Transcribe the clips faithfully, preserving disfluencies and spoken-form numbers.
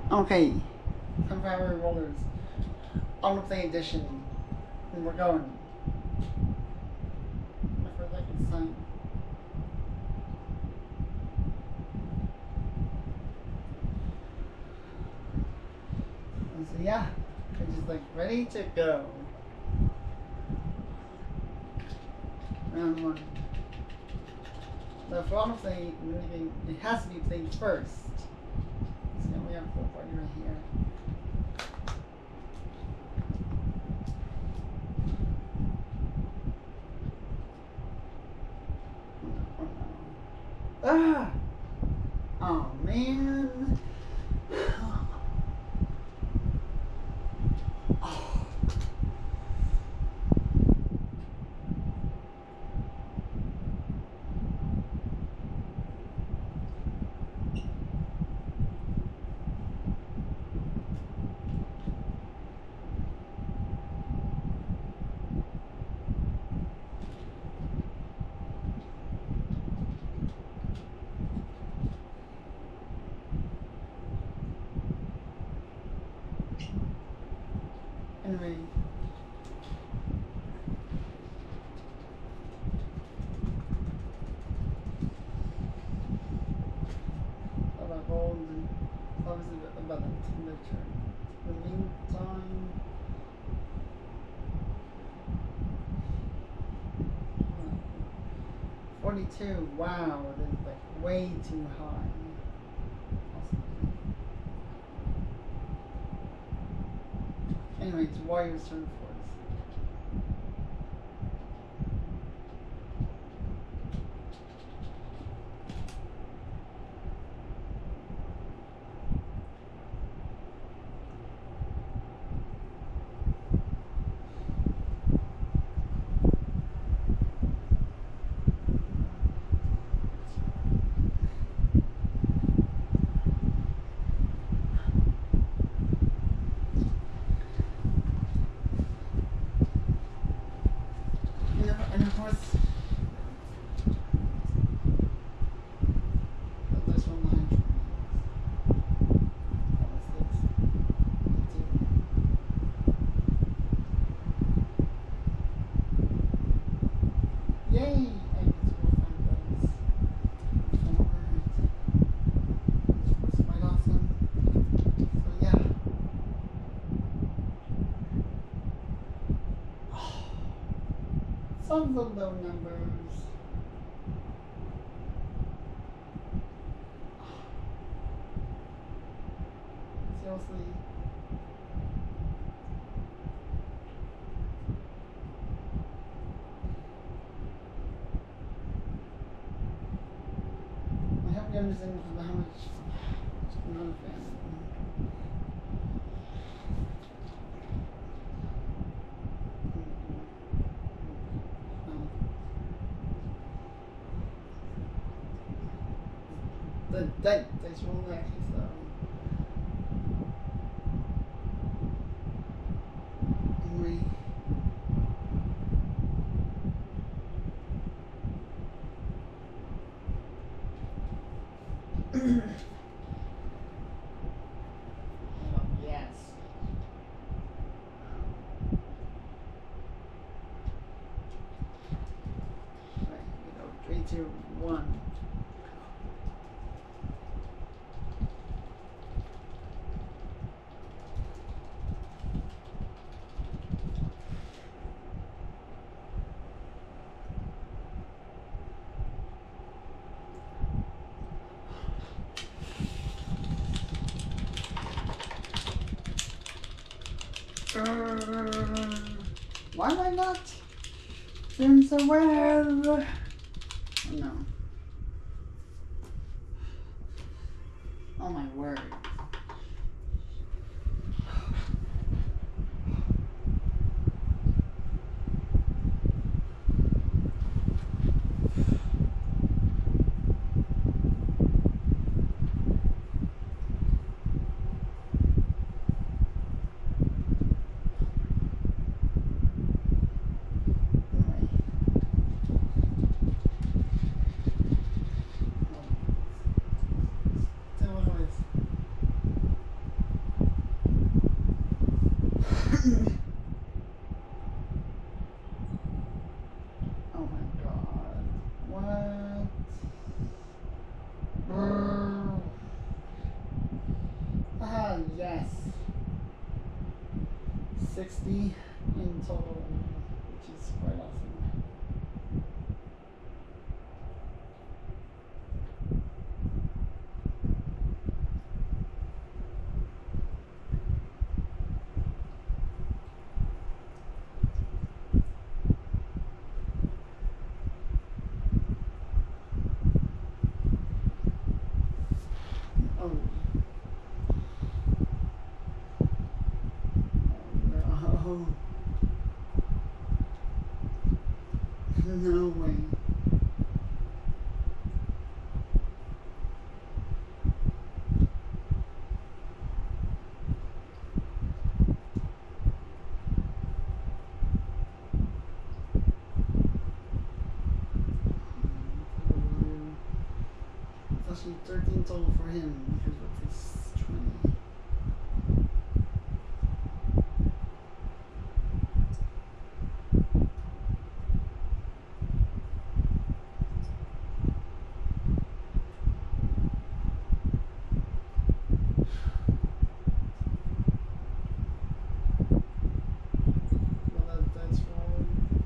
Okay, Confounded Rollers, autoplay edition, and we're going. For like it's time. And so yeah, we're just like ready to go. Round one. The for autoplay, it has to be played first. So we have full party right here. Ah! Oh man! Oh. Anyway. About gold and obviously about the temperature. In the meantime, forty-two. Wow, that's like way too high. Anyway, it's Wario's turn for us. And of course, this one line. Yay! I get to go find those. It's quite awesome. So yeah. Some of the low numbers. Seriously. I hope you understand how much I'm not a fan of them. The dice dice roll actually slow. Anyway. Oh, yes. Right, we go. Three, two, one. Uh, why am I not doing so well? Oh, no. Oh my word. yes. sixty in total, which is quite awesome. Oh. Oh no. No way. It's actually thirteen total for him because of his twenty. Well, that, that's wrong.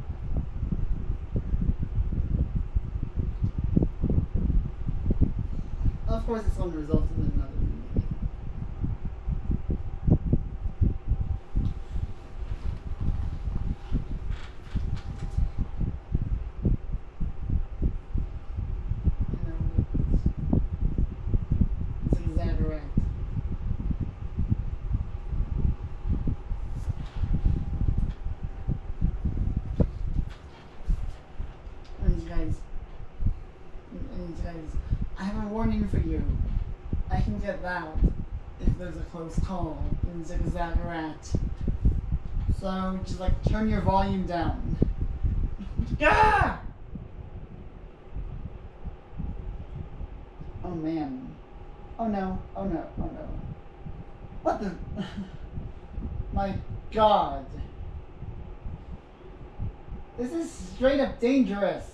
Of course, it's going to result in another movie. You know, it's, it's exaggerate. And you guys, and you guys, I have a warning for you. I can get loud if there's a close call in Zigzagarat. So just like turn your volume down. Ah! Oh man. Oh no. Oh no. Oh no. What the? My God. This is straight up dangerous.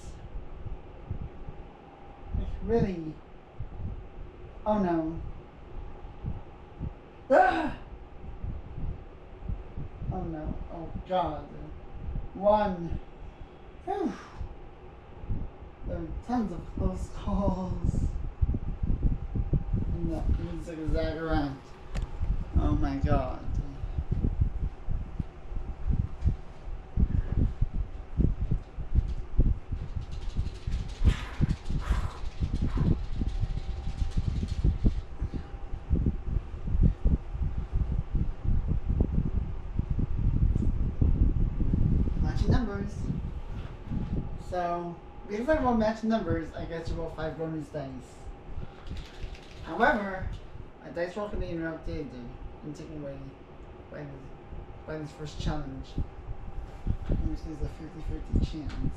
Like really. Oh no. Ah! Oh no. Oh God. One. Whew. There are tons of close calls. And the music is that around. Oh my God. Numbers. So, because I roll match numbers, I get to roll five bonus dice. However, my dice roll can be interrupted and taken away by this, by this first challenge, which is a fifty fifty chance.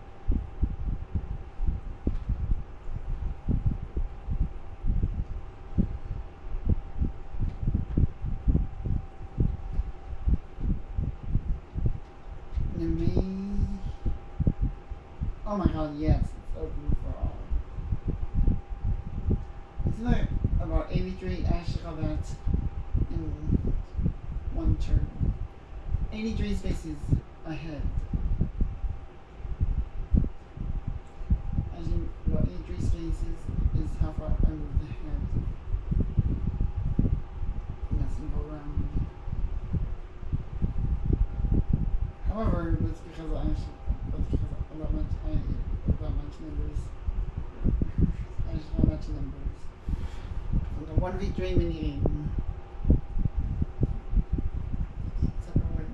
Oh my God, yes, it's open for all. Isn't it about eighty-three? I actually got that in one turn. eighty-three spaces ahead. Actually, about eighty-three spaces is how far I moved ahead in that single round. However, it's because I actually about much I about much numbers. I just want much numbers. So the one v three minigame. Separate.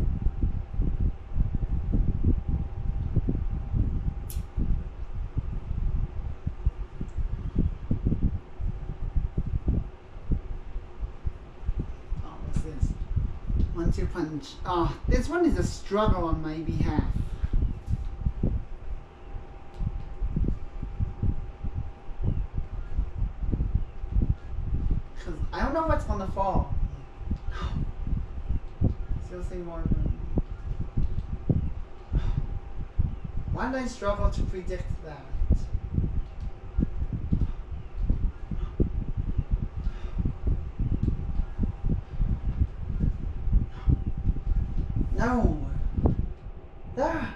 Oh, what's this? One two punch. Oh, this one is a struggle on my behalf. I don't know what's gonna fall. Seriously, more. Why did I struggle to predict that? No! Ah!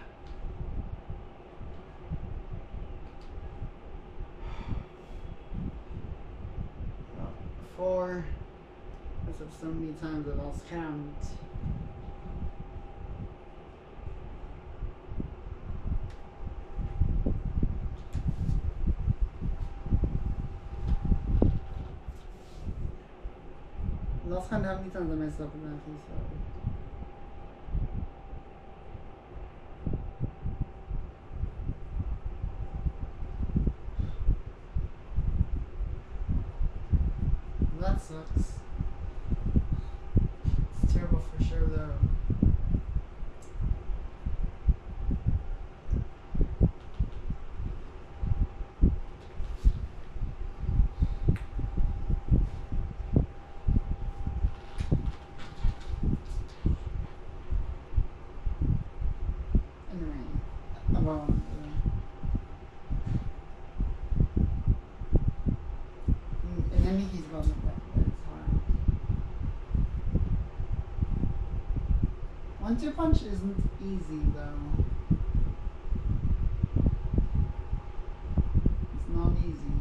Four. This is so many times I lost count. Lost count how many times I messed up in that episode. That sucks. It's terrible for sure though. Anyway, about uh, and then he's about to back. One two punch isn't easy though. It's not easy.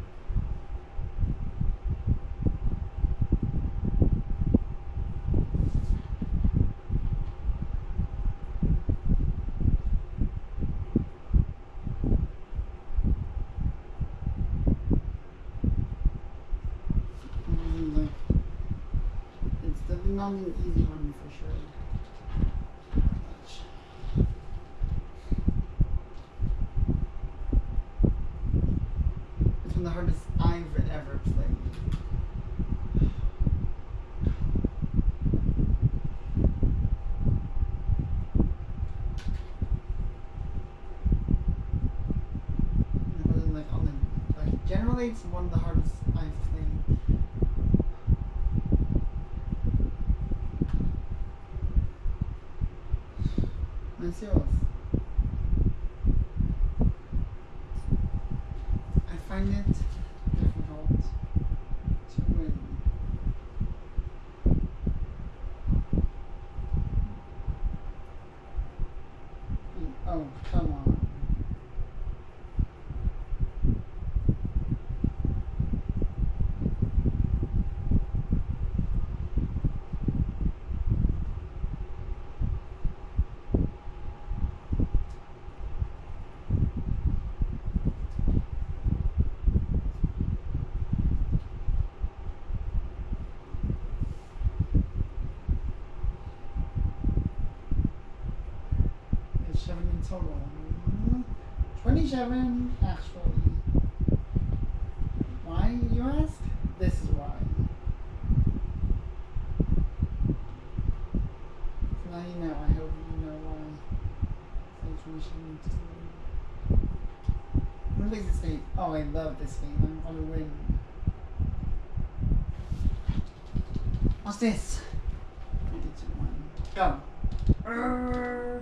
Mm, like, it's definitely not an easy one for sure. The hardest I've ever played. But then, like, on the, like, generally it's one of the hardest I've played. Let's see what else. I find it difficult to win. And, oh, come on. Seven in total. twenty-seven actually. Why, you ask? This is why. So now you know. I hope you know why. So twenty-seven total. What makes this game? Oh, I love this game. I'm gonna win. What's this? three, two, one. Go. Urgh.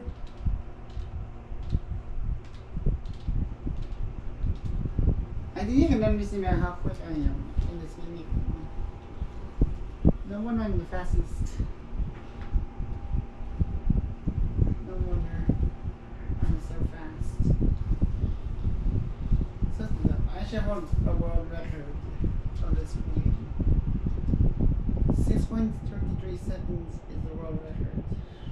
I think you can underestimate how quick I am in this game. No wonder I'm the fastest. No wonder I'm so fast. So, I actually have a world record on this game. six point three three seconds is the world record.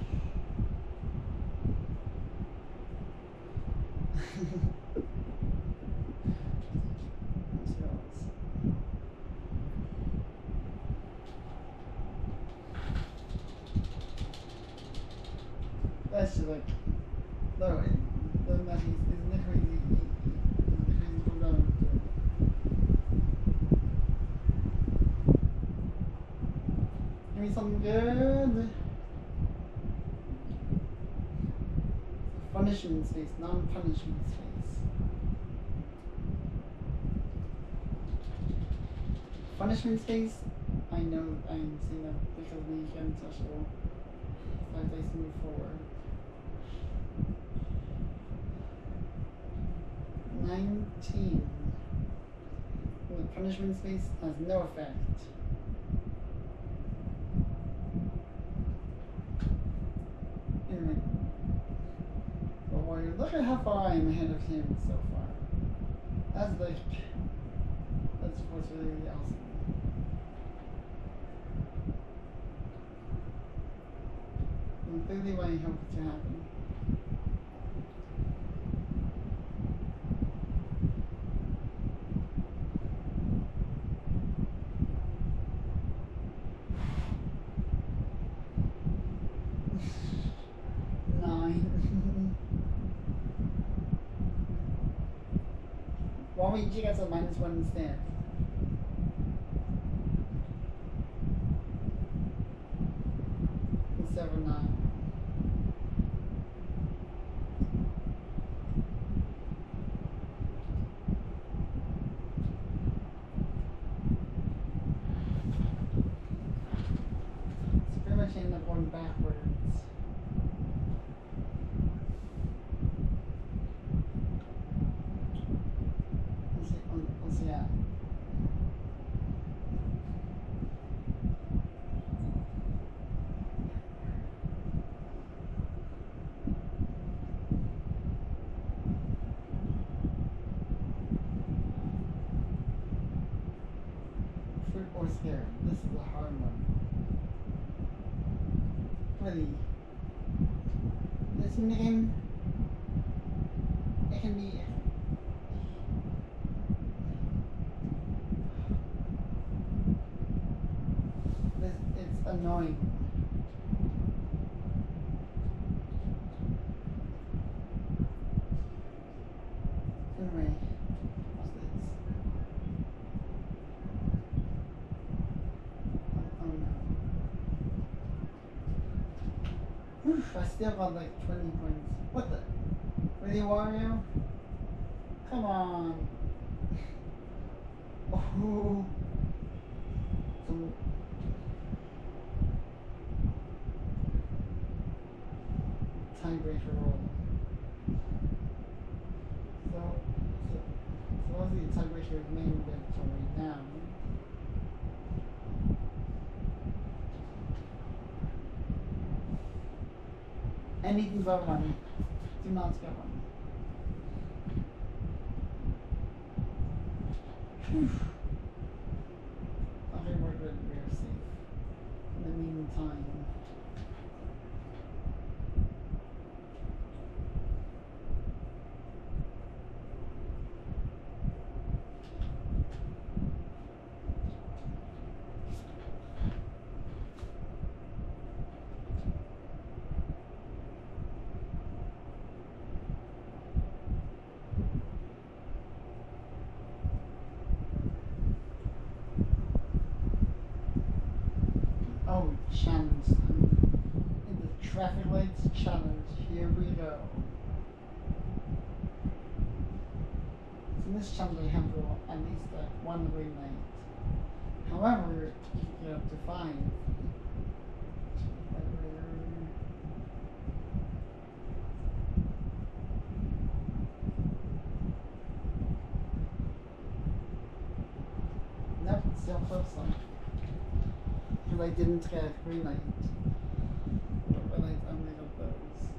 That's just like, no, it, no, that is, isn't it crazy? Isn't it crazy to go? Give me something good. Punishment space, non-punishment space. Punishment space, I know I'm seeing that because we can touch it as I move forward. nineteen. The punishment space has no effect. Look at how far I am ahead of him so far. That's like, that's of course really, really awesome. I'm clearly why I hope it to happen. Nine. Waluigi gets a minus one instead. Instead of a nine. So pretty much end up going backwards. Yeah. Fruit or scare? This is a hard one. Really. This minigame, it can be. It's annoying. Anyway, what's this? Oh, oh no. Oof, I still got like twenty points. What the? Really, Wario? Come on. Oh. So, tiebreaker roll. So, so, so obviously the tiebreaker is main event right now. Anything but one. Do not get one. Whew. Okay, we're good. We're safe. In the meantime. Oh, challenge. In the traffic lights challenge, here we go. So in this challenge I have to at least uh, one green light. However, you can get up to five. Nope, it's still close though. Because I didn't get a green light. But red light, I'm gonna go those.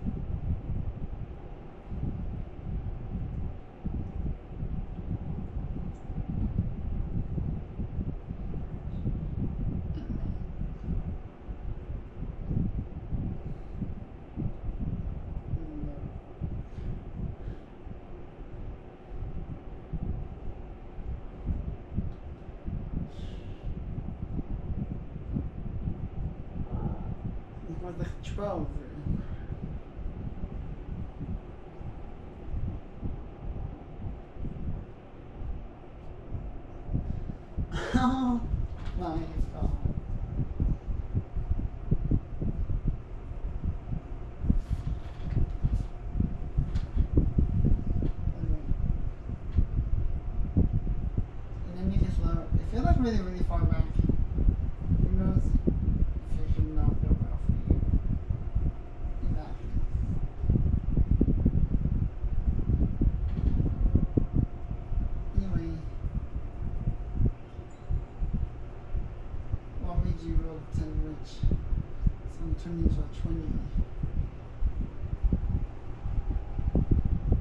Was like twelve. Oh my god. And then you just lower. I feel like really, really far back. Who knows? If should not go well for you. In that case. Anyway. Waluigi rolled ten which. So I'm turning into a twenty.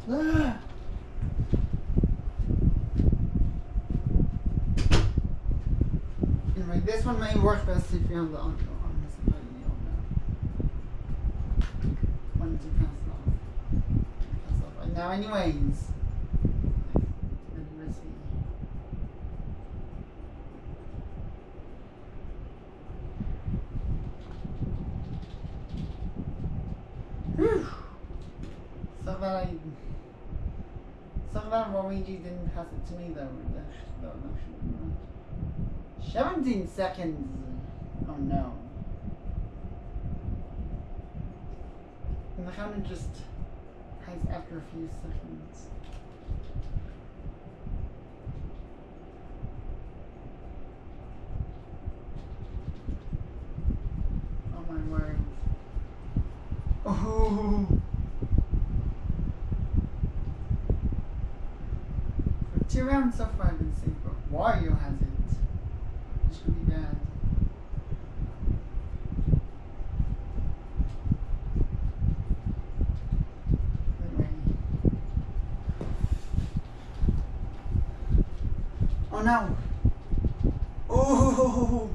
Ah. Anyway, this one may work best if you're on the on, on this one. You don't know. One, two, pass it off. Pass it off right now, anyways. Whew. So that I, so that Luigi didn't pass it to me though. No, no, seventeen seconds. Oh no. And the counter just has after a few seconds. Oh my word. Oh. For two rounds so far I've been safe, but Wario has it. This could be bad. Anyway. Oh no! Oh!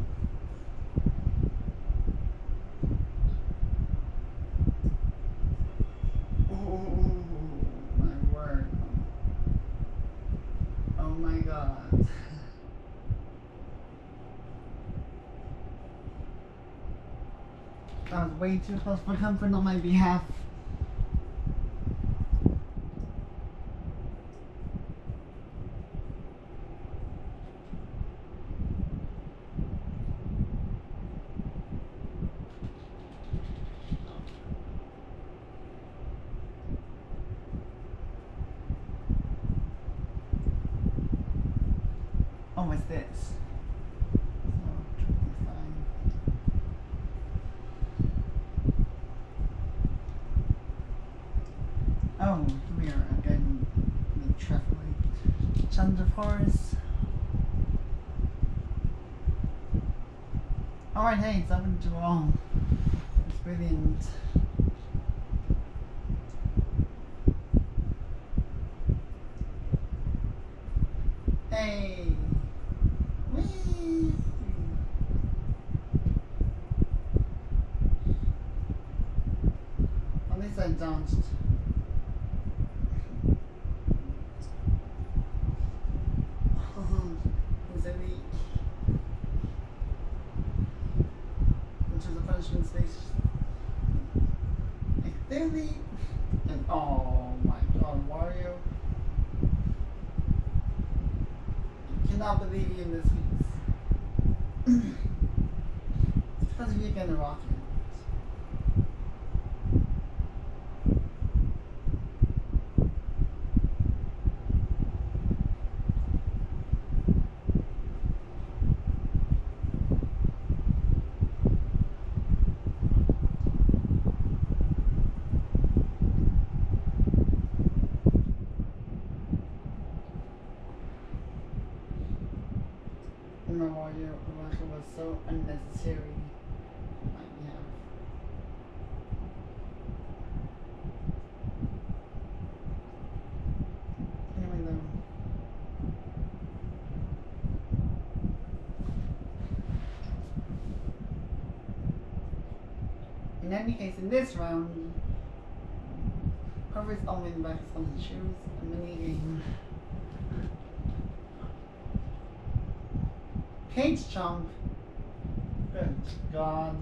That was way too close for comfort on my behalf. Oh, what's this? Oh, we are again in the traffic light. Challenge of course. Alright, hey, it's open to all. It's brilliant. Hey! Whee! At least I danced. And oh my god, Wario. I cannot believe you in this piece. It's because you're gonna rock it. My Wario Waluigi was so unnecessary. Like, yeah. Anyway, though. In any case, in this round, whoever's only back is going to choose a minigame. Cage jump. Good God.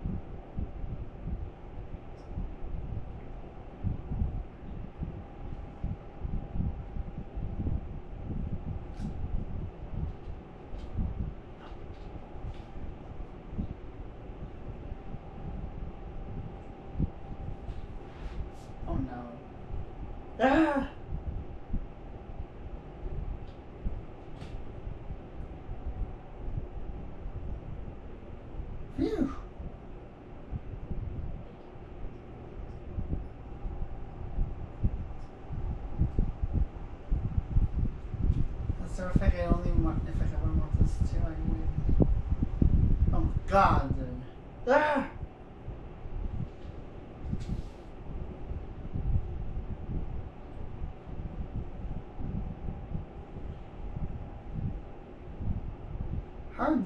Oh no. Ah! Phew. That's terrific. I only want if I ever want this too, I would. Oh God. Ah! cards.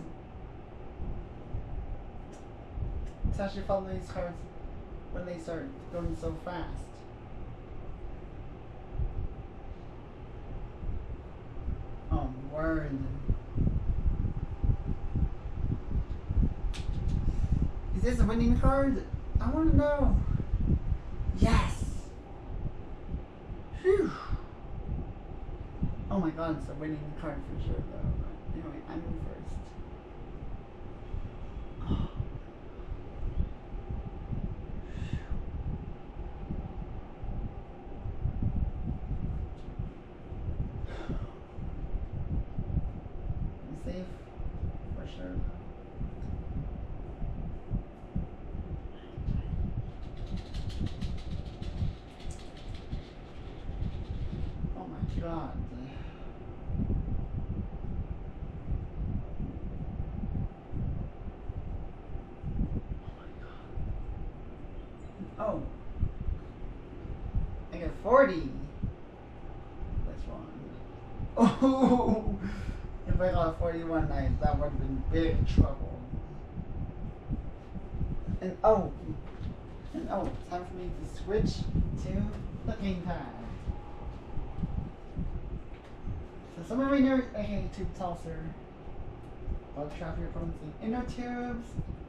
It's actually following these cards when they start going so fast. Oh, word. Is this a winning card? I want to know. Yes! Phew! Oh my god, it's a winning card for sure though. But anyway, I'm in first. Oh. I'm safe for sure. Oh my god. Oh. I got forty. That's wrong. Oh! If I got forty-one nights, that would have been big trouble. And oh! And oh, time for me to switch to the gamepad. So somewhere right near, okay, tube tosser. I'll trap your opponents in inner tubes.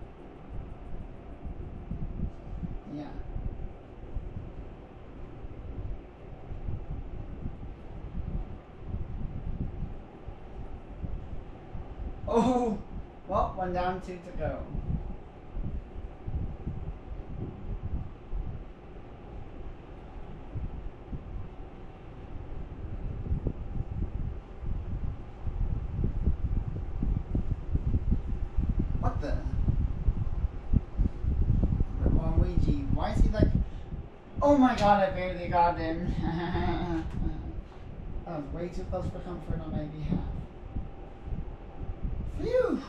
Yeah. Oh! Well, one down, two to go. What the? Waluigi, why is he like... Oh my god, I barely got him. That was way too close for comfort on my behalf. Phew!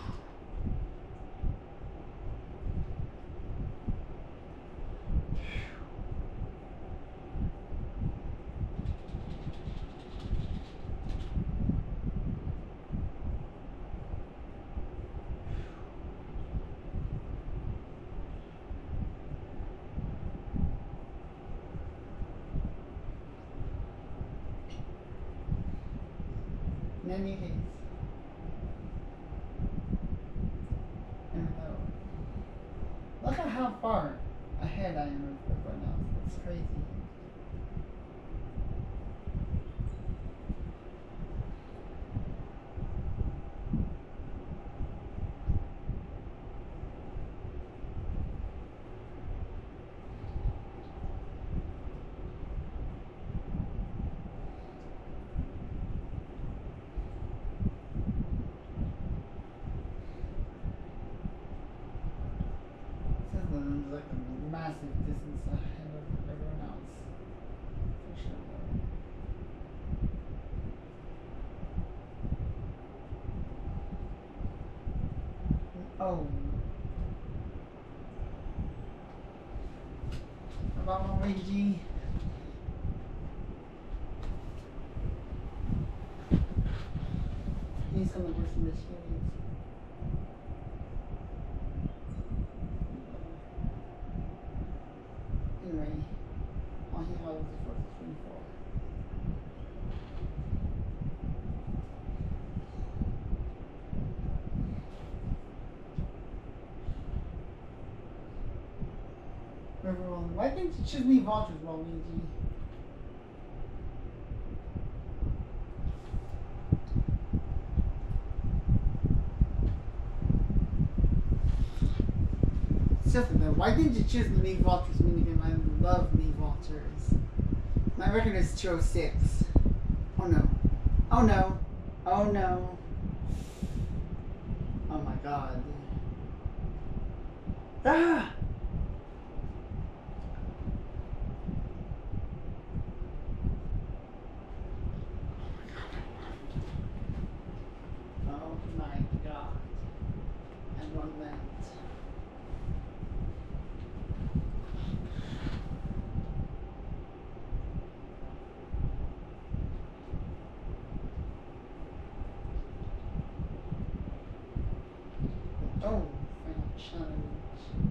In any case, and uh, look at how far ahead I am with everyone else. That's crazy. Like a massive distance ahead of everyone else. For sure. Oh. How about Luigi? He's gonna work some machines. Anyway, all he had was the first twenty-four. Everyone, why didn't you choose me vultures, Waluigi? Seriously though, why didn't you choose the me vultures minigame? I love me vultures. My record is two oh six. Oh no. Oh no. Oh no. Oh my god. Ah! Oh my god. And one left. Oh, final challenge.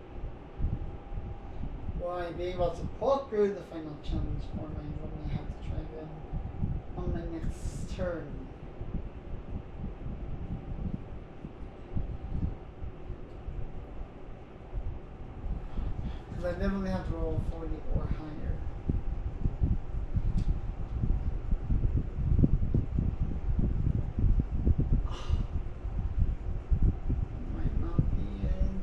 Will I be able to pull through the final challenge, or am I going to have to try again on my next turn? Because I definitely have to roll forty or higher. Might not be it.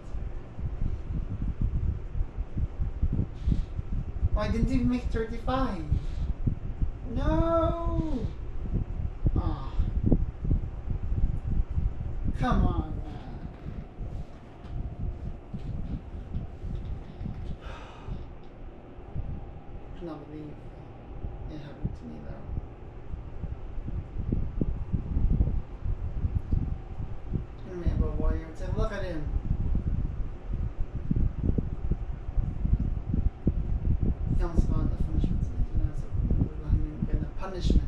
Oh, I didn't even make thirty-five. No! Ah. Come on. I cannot believe it happened to me though. Anyway, about Wario, say, look at him. He almost got the punishment, so you know, so we're going to get a punishment.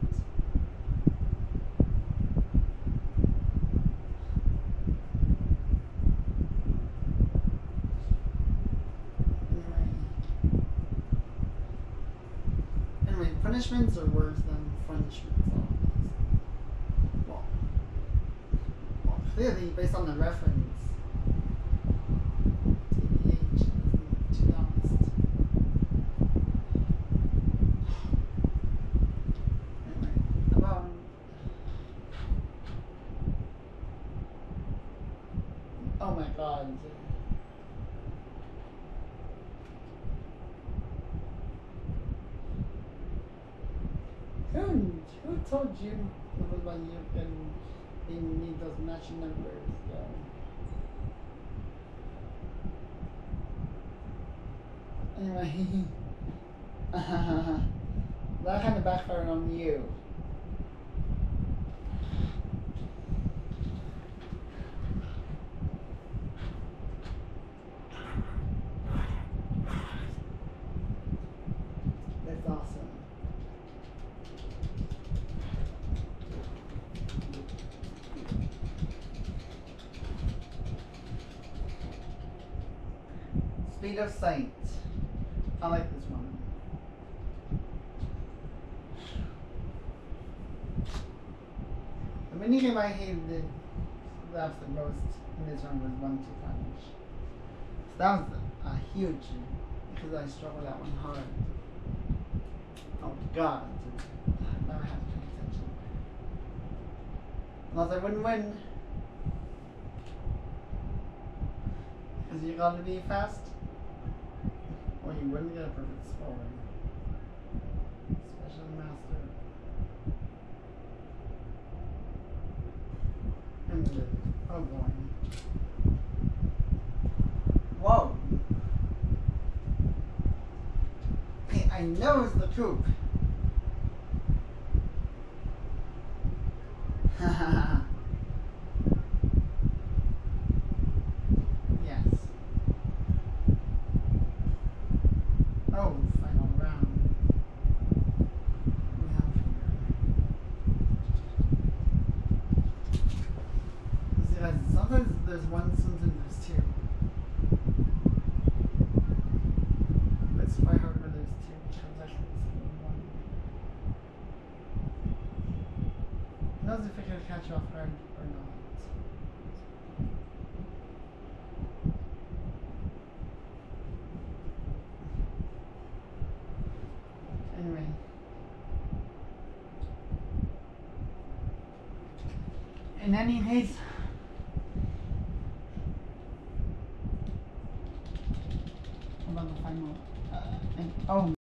Punishments are worse than punishments, obviously. Well, well, clearly, based on the reference, T B H isn't too honest. Anyway, about oh my god. Who, who told you when you can you need those matching numbers? Yeah. Anyway, that kind of backfired on you. That's awesome. Speed of sight. I like this one. The minigame I hated the absolute most in this one was one two punch. So that was a huge because I struggled that one hard. Oh god. I never had to pay attention. Unless I wouldn't win. Because you gotta be fast. Or you wouldn't get a perfect score. Special master. And the, oh boy. Whoa! Hey, I know it's the coop. Hahaha. Oh, final round. We have here. See, guys, sometimes there's one, sometimes there's two. But it's quite hard when there's two because I can see one. Who knows if I can catch you off guard or not. Anyway. In any case, about the final, uh, and, oh.